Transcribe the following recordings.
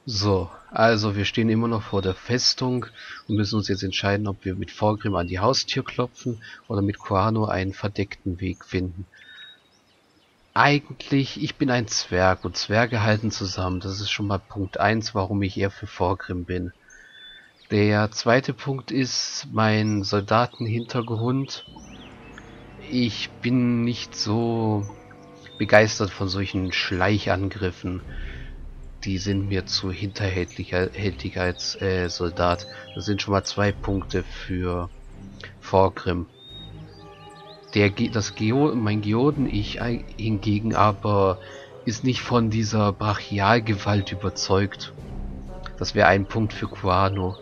So, also wir stehen immer noch vor der Festung und müssen uns jetzt entscheiden, ob wir mit Vorgrim an die Haustür klopfen oder mit Kuano einen verdeckten Weg finden. Eigentlich, ich bin ein Zwerg und Zwerge halten zusammen. Das ist schon mal Punkt eins, warum ich eher für Vorgrim bin. Der zweite Punkt ist mein Soldatenhintergrund. Ich bin nicht so begeistert von solchen Schleichangriffen. Die sind mir zu hinterhältig als Soldat. Das sind schon mal 2 Punkte für Vorgrim. Mein Geoden-Ich hingegen aber ist nicht von dieser Brachialgewalt überzeugt. Das wäre ein Punkt für Kuano.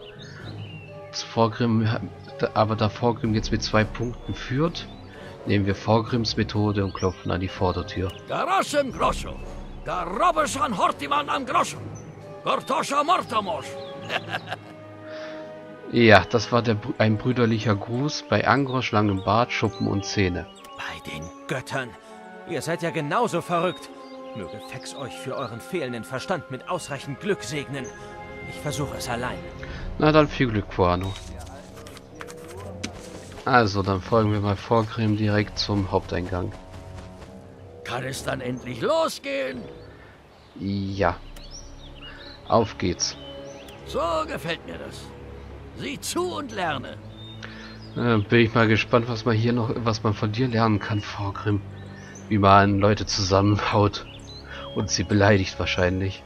Aber da Vorgrim jetzt mit 2 Punkten führt, nehmen wir Vorgrims Methode und klopfen an die Vordertür. Garasem Groscho, Garobesan Hortiman am Groschen, Gortoscha Mortamos. Ja, das war ein brüderlicher Gruß bei Angrosch, langem Bart, Schuppen und Zähne. Bei den Göttern! Ihr seid ja genauso verrückt. Möge Fex euch für euren fehlenden Verstand mit ausreichend Glück segnen. Ich versuche es allein. Na dann viel Glück, Kuano. Also, dann folgen wir mal Vorgrim direkt zum Haupteingang. Kann es dann endlich losgehen? Ja. Auf geht's. So gefällt mir das. Sieh zu und lerne. Bin ich mal gespannt, was man von dir lernen kann, Vorgrim. Wie man Leute zusammenhaut und sie beleidigt wahrscheinlich.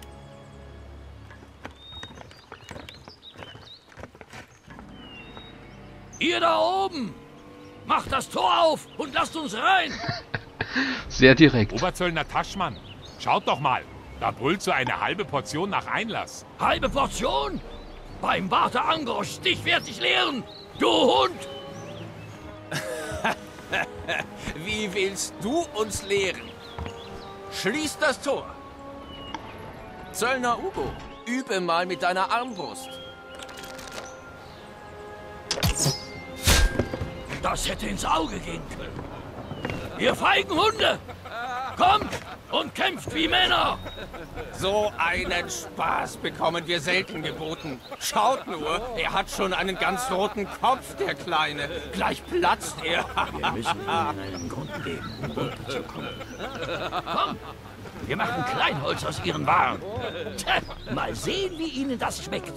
Ihr da oben! Macht das Tor auf und lasst uns rein! Sehr direkt. Oberzöllner Taschmann, schaut doch mal. Da brüllt so eine halbe Portion nach Einlass. Halbe Portion? Beim Warte Angrosch, dich werd ich lehren! Du Hund! Wie willst du uns lehren? Schließ das Tor! Zöllner Ugo, übe mal mit deiner Armbrust. Das hätte ins Auge gehen können. Ihr feigen Hunde! Kommt und kämpft wie Männer! So einen Spaß bekommen wir selten geboten. Schaut nur, er hat schon einen ganz roten Kopf, der Kleine. Gleich platzt er. Wir müssen ihnen einen Grund geben, um runterzukommen. Komm, wir machen Kleinholz aus ihren Waren. Tja, mal sehen, wie ihnen das schmeckt.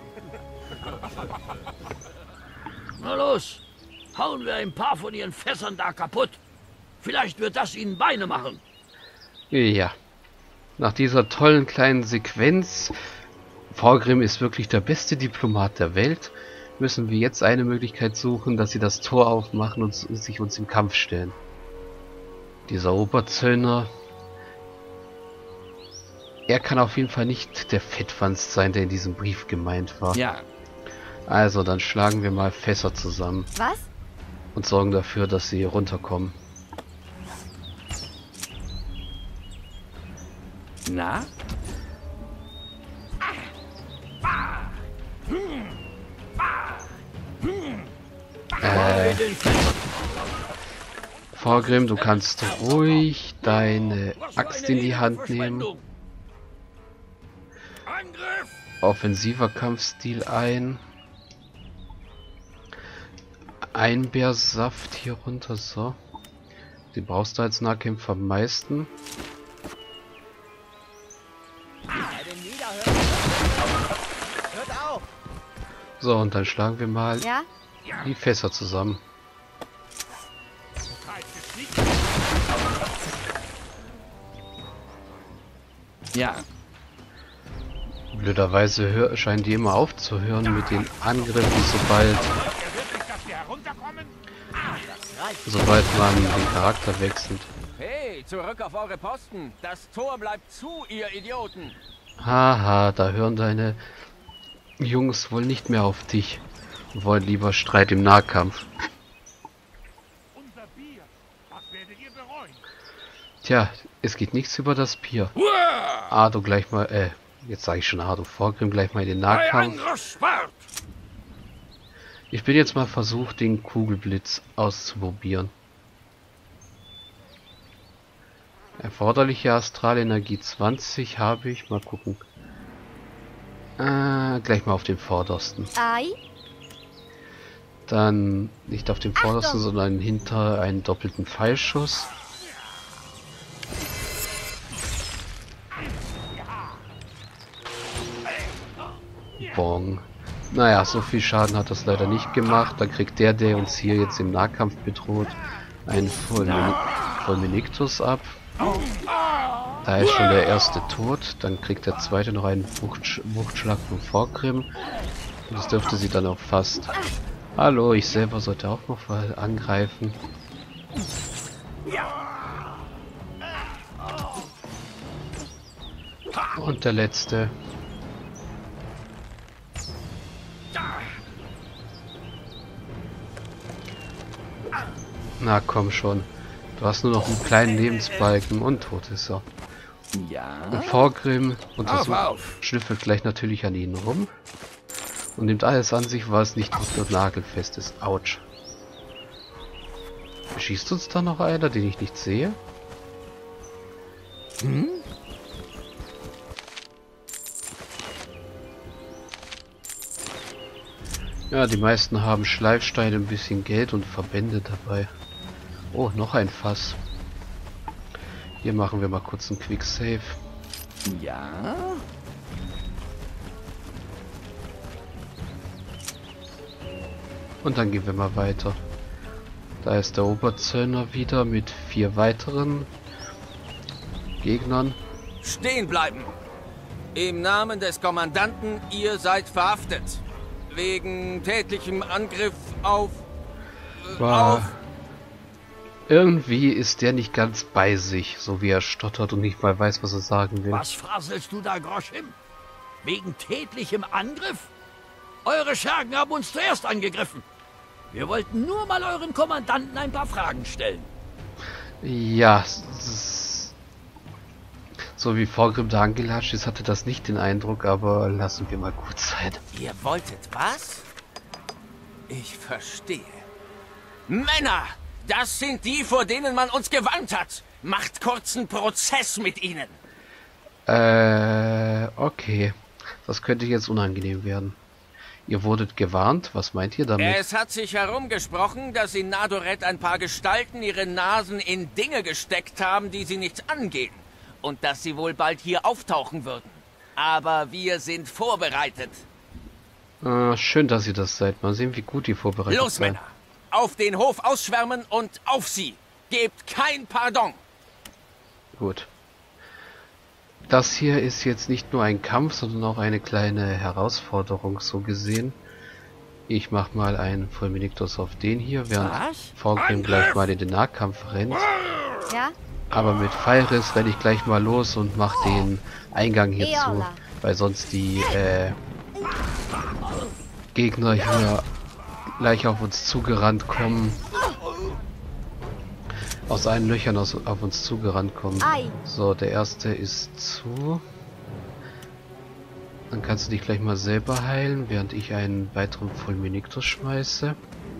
Na los, hauen wir ein paar von ihren Fässern da kaputt. Vielleicht wird das ihnen Beine machen. Ja. Nach dieser tollen kleinen Sequenz, Vorgrim ist wirklich der beste Diplomat der Welt, müssen wir jetzt eine Möglichkeit suchen, dass sie das Tor aufmachen und sich uns im Kampf stellen. Dieser Oberzöllner, er kann auf jeden Fall nicht der Fettwanst sein, der in diesem Brief gemeint war. Ja. Also, dann schlagen wir mal Fässer zusammen. Was? Und sorgen dafür, dass sie runterkommen. Na? Vorgrim, du kannst ruhig deine Axt in die Hand nehmen. Angriff! Offensiver Kampfstil ein. Einbeersaft hier runter, so. Die brauchst du als Nahkämpfer am meisten. So, und dann schlagen wir mal Ja? die Fässer zusammen. Ja. Blöderweise scheinen die immer aufzuhören mit den Angriffen, sobald man den Charakter wechselt. Hey, zurück auf eure Posten. Das Tor bleibt zu, ihr Idioten. Haha, da hören deine Jungs wohl nicht mehr auf dich und wollen lieber Streit im Nahkampf. Unser Bier, das werdet ihr bereuen. Tja, es geht nichts über das Bier. Ardo gleich mal, jetzt sage ich schon Ardo, Vorgrim gleich mal in den Nahkampf. Ich bin jetzt mal versucht, den Kugelblitz auszuprobieren. Erforderliche Astralenergie 20 habe ich. Mal gucken. Gleich mal auf den vordersten. Ei. Dann nicht auf dem vordersten, Achtung. sondern hinter einen doppelten Pfeilschuss. Bong. Naja, so viel Schaden hat das leider nicht gemacht. Dann kriegt der uns hier jetzt im Nahkampf bedroht, einen Fulminictus ab. Da ist schon der erste tot. Dann kriegt der zweite noch einen Wuchtschlag von Vorgrim. Und das dürfte sie dann auch fast. Hallo, ich selber sollte auch noch mal angreifen. Und der letzte. Na komm schon. Du hast nur noch einen kleinen Lebensbalken und tot ist er. Ja. Und Vorgrim Auf. schnüffelt gleich natürlich an ihnen rum. Und nimmt alles an sich, was nicht nagelfest ist. Autsch. Schießt uns da noch einer, den ich nicht sehe? Ja, die meisten haben Schleifsteine, ein bisschen Geld und Verbände dabei. Oh, noch ein Fass. Hier machen wir mal kurz einen Quick Save. Ja. Und dann gehen wir mal weiter. Da ist der Oberzöllner wieder mit 4 weiteren Gegnern. Stehen bleiben! Im Namen des Kommandanten, ihr seid verhaftet. Wegen tätlichem Angriff auf... Wow. Irgendwie ist der nicht ganz bei sich, so wie er stottert und nicht mal weiß, was er sagen will. Was faselst du da, Groschim? Wegen tätlichem Angriff? Eure Schergen haben uns zuerst angegriffen. Wir wollten nur mal euren Kommandanten ein paar Fragen stellen. Ja, so wie Vorgrim da angelatscht ist, hatte das nicht den Eindruck, aber lassen wir mal gut sein. Ihr wolltet was? Ich verstehe. Männer! Das sind die, vor denen man uns gewarnt hat. Macht kurzen Prozess mit ihnen. Okay. Das könnte jetzt unangenehm werden. Ihr wurdet gewarnt? Was meint ihr damit? Es hat sich herumgesprochen, dass in Nadoret ein paar Gestalten ihre Nasen in Dinge gesteckt haben, die sie nichts angehen. Und dass sie wohl bald hier auftauchen würden. Aber wir sind vorbereitet. Schön, dass ihr das seid. Mal sehen, wie gut die vorbereitet Los, sind. Männer! Auf den Hof ausschwärmen und auf sie! Gebt kein Pardon! Gut. Das hier ist jetzt nicht nur ein Kampf, sondern auch eine kleine Herausforderung, so gesehen. Ich mach mal einen Fulminictus auf den hier, während Was? Vorgrim gleich mal in den Nahkampf rennt. Ja? Aber mit Pfeilriss renne ich gleich mal los und mach den Eingang hier zu, Eola. weil sonst die Gegner hier gleich auf uns zugerannt kommen. Aus allen Löchern auf uns zugerannt kommen. Ei. So, der erste ist zu. Dann kannst du dich gleich mal selber heilen, während ich einen weiteren Fulminictus schmeiße.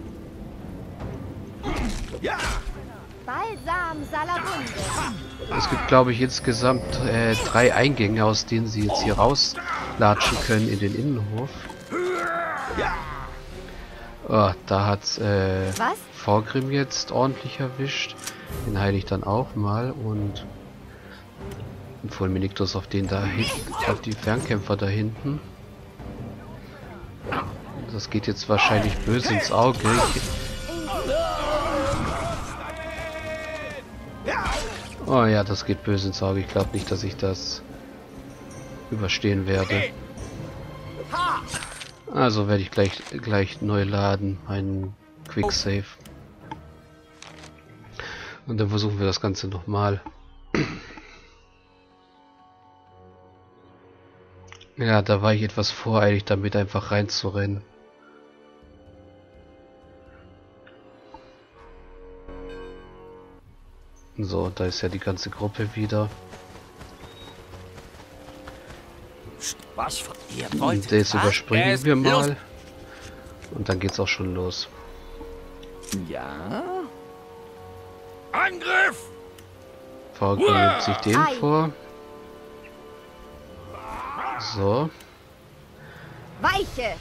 Balsam Salabunde. Es gibt, glaube ich, insgesamt 3 Eingänge, aus denen sie jetzt hier rauslatschen können in den Innenhof. Oh, da hat Was? Vorgrim jetzt ordentlich erwischt. Den heile ich dann auch mal und ein Fulminictus auf den da hinten, auf die Fernkämpfer da hinten. Das geht jetzt wahrscheinlich böse ins Auge. Oh ja, das geht böse ins Auge. Ich glaube nicht, dass ich das überstehen werde. Also werde ich gleich neu laden, einen Quick Save. Und dann versuchen wir das Ganze nochmal. Ja, da war ich etwas voreilig, damit einfach reinzurennen. So, da ist ja die ganze Gruppe wieder. Was? Ihr wolltet Das was? überspringen wir Los. mal. Und dann geht's auch schon los. Ja? Angriff! Vorgrim nimmt sich den Ei. vor. So. Weiche!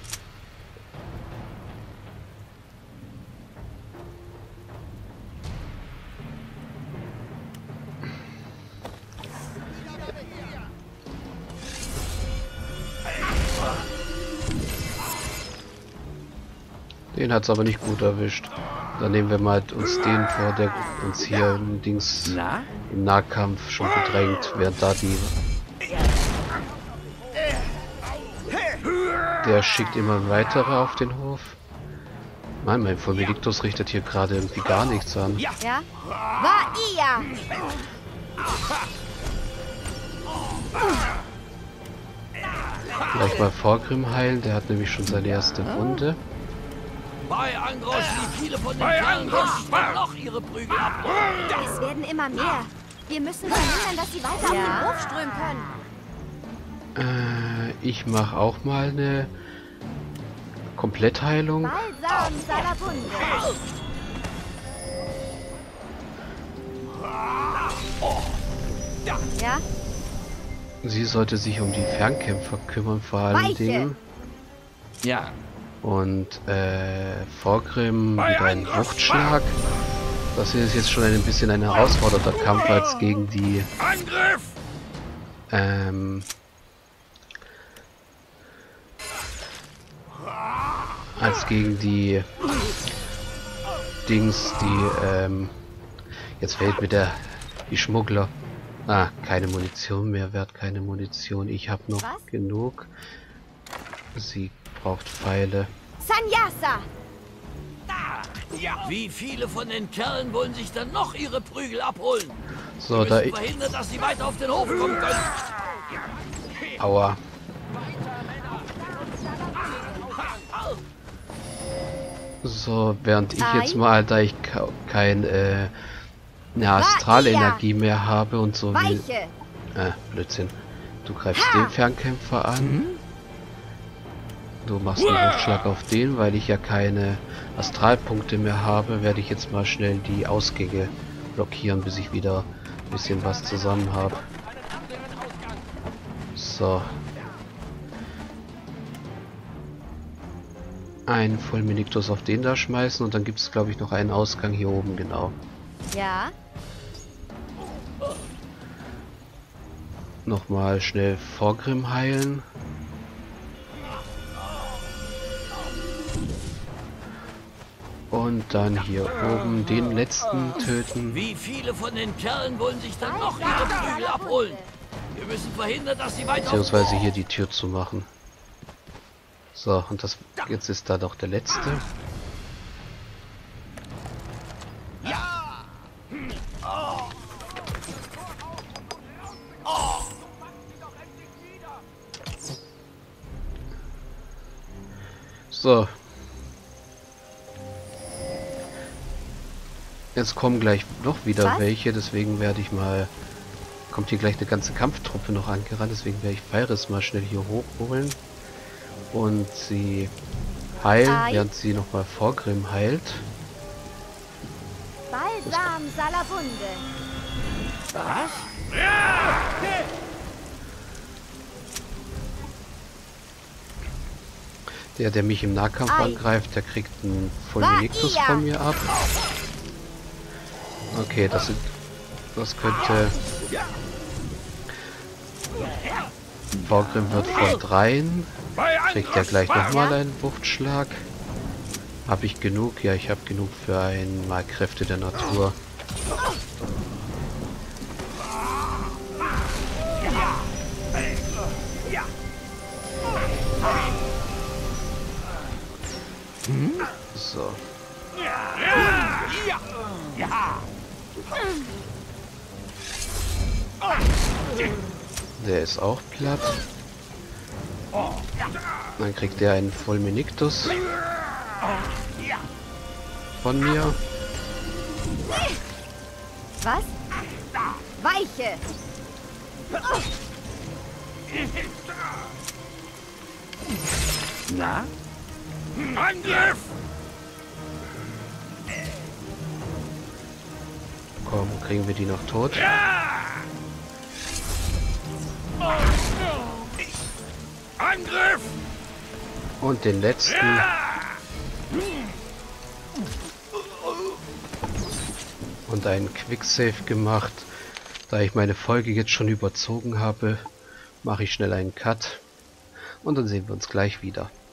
Den hat's aber nicht gut erwischt. Dann nehmen wir mal uns den vor, der uns hier im Dings im Nahkampf schon bedrängt, während da die... Der schickt immer weitere auf den Hof. Nein, mein Fulminictus richtet hier gerade irgendwie gar nichts an. Ja? War ihr! Gleich mal Vorgrim heilen, der hat nämlich schon seine erste Wunde. Bei Angros, wie viele von den Kerlen wollen sich dann noch ihre Prügel abholen? Es werden immer mehr. Wir müssen verhindern, dass sie weiter auf den Hof strömen können. Ich mache auch mal eine Komplettheilung. Balsam Salabunde. Ja? Sie sollte sich um die Fernkämpfer kümmern, vor allen Weiche. Dingen. Ja. Und Vorgrim wieder einen Wuchtschlag. Das hier ist jetzt schon ein bisschen ein herausfordernder Kampf als gegen die Dings, die jetzt fehlt mir die Schmuggler. Ah, keine Munition mehr, wert keine Munition. Ich habe noch Was? genug. Sie braucht Pfeile. Sanyasa! Wie viele von den Kerlen wollen sich dann noch ihre Prügel abholen? So, Wir da müssen verhindern, dass sie weiter auf den Hof kommen können. Aua. So, während ich jetzt mal, da ich keine Astralenergie mehr habe und so will... Weiche! Blödsinn. Du greifst den Fernkämpfer an. Du machst einen Rückschlag auf den, weil ich ja keine Astralpunkte mehr habe, werde ich jetzt mal schnell die Ausgänge blockieren, bis ich wieder ein bisschen was zusammen habe. So. Einen Fulminictus auf den da schmeißen und dann gibt es, glaube ich, noch einen Ausgang hier oben, genau. Ja? Nochmal schnell Vorgrim heilen. Und dann hier oben den letzten töten. Wie viele von den Kerlen wollen sich dann noch ihre Prügel abholen? Wir müssen verhindern, dass sie weiter auf... Beziehungsweise hier die Tür zu machen. So, und das jetzt ist da doch der letzte. So. Jetzt kommen gleich noch wieder welche, deswegen werde ich mal... Kommt hier gleich eine ganze Kampftruppe noch angerannt, deswegen werde ich Pyrrhus mal schnell hier hochholen. Und sie heilen, während sie nochmal Vorgrim heilt. Balsam Salabunde. Was? Der mich im Nahkampf angreift, der kriegt einen Fulminictus von mir ab. Okay, das könnte... Vorgrim wird von 3. Kriegt er gleich nochmal einen Wuchtschlag. Habe ich genug? Ja, ich habe genug für einmal Kräfte der Natur. So. Der ist auch platt. Dann kriegt er einen Fulminictus von mir. Was? Weiche! Na? Angriff! Komm, kriegen wir die noch tot? Angriff! Und den letzten. Und einen Quicksave gemacht. Da ich meine Folge jetzt schon überzogen habe, mache ich schnell einen Cut. Und dann sehen wir uns gleich wieder.